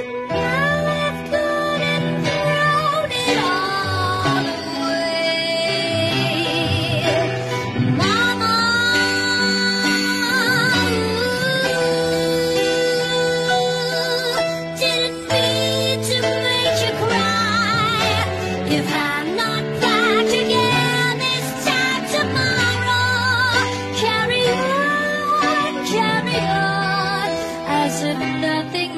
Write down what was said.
I left good and thrown it all away. Mama, didn't mean to make you cry. If I'm not back again this time tomorrow, carry on, as if nothing